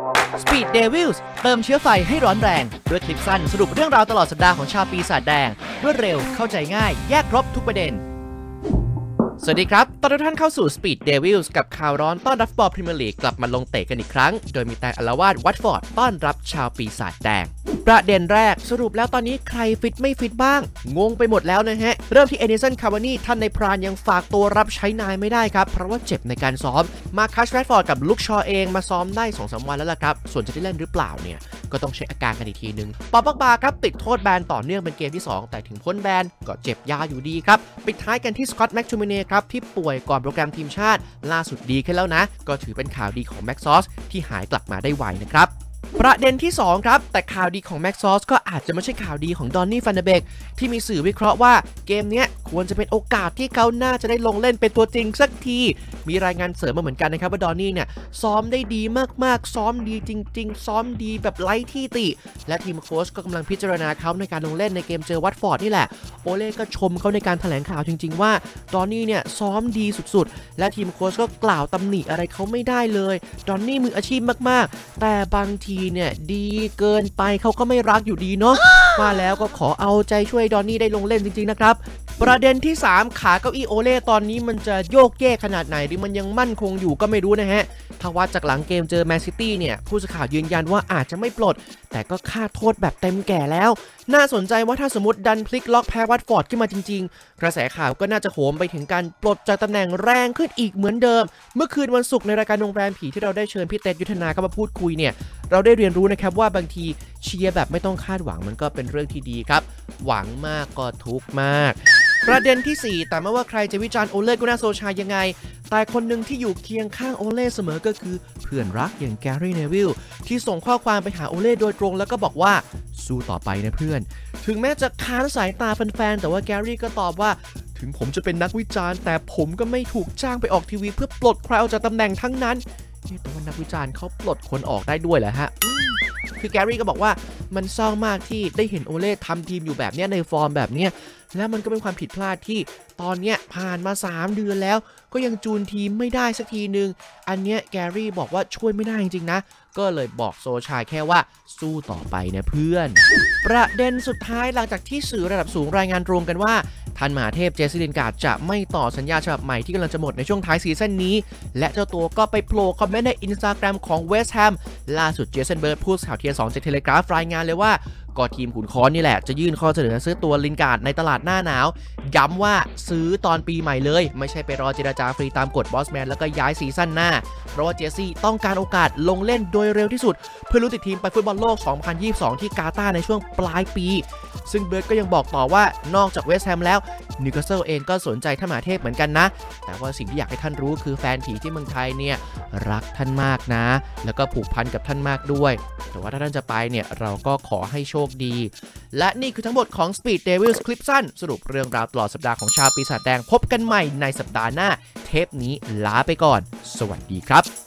Speed Devils เติมเชื้อไฟให้ร้อนแรงด้วยคลิปสั้นสรุปเรื่องราวตลอดสัปดาห์ของชาวปีศาจแดงรวดเร็วเข้าใจง่ายแยกครบทุกประเด็นสวัสดีครับต้อนรับท่านเข้าสู่ Speed Devils กับข่าวร้อนต้อนรับฟุตบอลพรีเมียร์ลีกกลับมาลงเตะกันอีกครั้งโดยมีแต่อลาวาดวัตฟอร์ดต้อนรับชาวปีศาจแดงประเด็นแรกสรุปแล้วตอนนี้ใครฟิตไม่ฟิตบ้างงงไปหมดแล้วนะฮะเริ่มที่เอดิสันคาวานี่ท่านในพรานยังฝากตัวรับใช้นายไม่ได้ครับเพราะว่าเจ็บในการซ้อมมาคัสแรดฟอร์ดกับลุคชอเองมาซ้อมได้ 2-3 วันแล้วล่ะครับส่วนจะได้เล่นหรือเปล่าเนี่ยก็ต้องเช็คอาการกันอีกทีนึงปอปบาครับติดโทษแบนต่อเนื่องเป็นเกมที่ 2แต่ถึงพ้นแบนก็เจ็บยาอยู่ดีครับปิดท้ายกันที่สกอตต์แม็กทูมิเน่ครับที่ป่วยก่อนโปรแกรมทีมชาติล่าสุดดีขึ้นแล้วนะก็ถือเป็นข่าวดีของแม็กซอสที่หายกลับมาได้ไวนะครับประเด็นที่ 2 ครับแต่ข่าวดีของแม็กซอสก็อาจจะไม่ใช่ข่าวดีของดอนนี่ฟันเดเบกที่มีสื่อวิเคราะห์ว่าเกมนี้ควรจะเป็นโอกาสที่เขาน่าจะได้ลงเล่นเป็นตัวจริงสักทีมีรายงานเสริมมาเหมือนกันนะครับว่าดอนนี่เนี่ยซ้อมได้ดีมากๆซ้อมดีจริงๆซ้อมดีแบบไร้ที่ติและทีมโค้ชก็กำลังพิจารณาเขาในการลงเล่นในเกมเจอวัตฟอร์ดนี่แหละโอเล่ก็ชมเขาในการแถลงข่าวจริงๆว่าดอนนี่เนี่ยซ้อมดีสุดๆและทีมโค้ชก็กล่าวตำหนิอะไรเขาไม่ได้เลยดอนนี่มืออาชีพมากๆแต่บางทีเนี่ยดีเกินไปเขาก็ไม่รักอยู่ดีเนาะว่าแล้วก็ขอเอาใจช่วยดอนนี่ได้ลงเล่นจริงๆนะครับประเด็นที่ 3 ขาเก้าอี้โอเล่ตอนนี้มันจะโยกเยกขนาดไหนหรือมันยังมั่นคงอยู่ก็ไม่รู้นะฮะถ้าวัดจากหลังเกมเจอแมนซิตี้เนี่ยผู้สื่อข่าวยืนยันว่าอาจจะไม่ปลดแต่ก็ค่าโทษแบบเต็มแก่แล้วน่าสนใจว่าถ้าสมมติดันพลิกล็อกแพ้วัตฟอร์ดขึ้นมาจริงๆกระแสข่าวก็น่าจะโหมไปถึงการปลดจากตำแหน่งแรงขึ้นอีกเหมือนเดิมเมื่อคืนวันศุกร์ในรายการโรงแรมผีที่เราได้เชิญพี่เต็ดยุทธนาเข้ามาพูดคุยเนี่ยเราได้เรียนรู้นะครับว่าบางทีเชียร์แบบไม่ต้องคาดหวังมันก็เป็นเรื่องที่ดีครับหวังมากก็ทุกข์มากประเด็นที่ 4แต่ไม่ว่าใครจะวิจารณ์โอเล่กุน่าโซชายังไงแต่คนหนึ่งที่อยู่เคียงข้างโอเล่เสมอก็คือเพื่อนรักอย่างแกรี่เนวิลที่ส่งข้อความไปหาโอเล่โดยตรงแล้วก็บอกว่าสู้ต่อไปนะเพื่อนถึงแม้จะค้านสายตาแฟนๆแต่ว่าแกรี่ก็ตอบว่าถึงผมจะเป็นนักวิจารณ์แต่ผมก็ไม่ถูกจ้างไปออกทีวีเพื่อปลดใครออกจากตำแหน่งทั้งนั้นแต่ว่านักวิจารณ์เขาปลดคนออกได้ด้วยเหรอฮะคือแกรี่ก็บอกว่ามันเศร้ามากที่ได้เห็นโอเล่ทำทีมอยู่แบบนี้ในฟอร์มแบบนี้และมันก็เป็นความผิดพลาดที่ตอนนี้ผ่านมา3 เดือนแล้วก็ยังจูนทีมไม่ได้สักทีนึงอันเนี้ยแกรี่บอกว่าช่วยไม่ได้จริงๆนะก็เลยบอกโซชาแค่ว่าสู้ต่อไปนะเพื่อนประเด็นสุดท้ายหลังจากที่สื่อระดับสูงรายงานตรงกันว่าท่านมหาเทพเจสซี่ ลินการ์ดจะไม่ต่อสัญญาฉบับใหม่ที่กำลังจะหมดในช่วงท้ายซีซั่นนี้และเจ้าตัวก็ไปโผล่คอมเมนต์ใน Instagram ของเวสต์แฮมล่าสุดเจสันเบิร์ดผู้สื่อข่าวเทียร์2จากเทเลกราฟรายงานเลยว่าก็ทีมขุนค้อนนี่แหละจะยื่นข้อเสนอซื้อตัวลินการ์ดในตลาดหน้าหนาวย้ำว่าซื้อตอนปีใหม่เลยไม่ใช่ไปรอเจรจาฟรีตามกฎบอสแมนแล้วก็ย้ายซีซั่นหน้าเพราะว่าเจสซี่ต้องการโอกาสลงเล่นโดยเร็วที่สุดเพื่อลุ้นติดทีมไปฟุตบอลโลก 2022 ที่กาตาร์ในช่วงปลายปีซึ่งเบิร์ดก็ยังบอกต่อว่านอกจากเวสต์แฮมแล้วนิวคาสเซิลเองก็สนใจท่านมหาเทพเหมือนกันนะแต่ว่าสิ่งที่อยากให้ท่านรู้คือแฟนผีที่เมืองไทยเนี่ยรักท่านมากนะแล้วก็ผูกพันกับท่านมากด้วยแต่ว่าถ้าท่านจะไปเนี่ยเราก็ขอให้โชคดีและนี่คือทั้งหมดของ Speed Devils คลิปสั้นสรุปเรื่องราวตลอดสัปดาห์ของชาวปีศาจแดงพบกันใหม่ในสัปดาห์หน้าเทปนี้ลาไปก่อนสวัสดีครับ